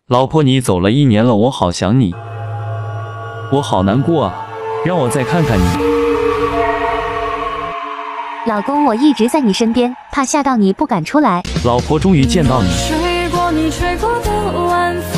老婆，你走了1年了，我好想你，我好难过啊！让我再看看你。 老公，我一直在你身边，怕吓到你不敢出来。 老婆，终于见到你。 睡过你吹过的晚风。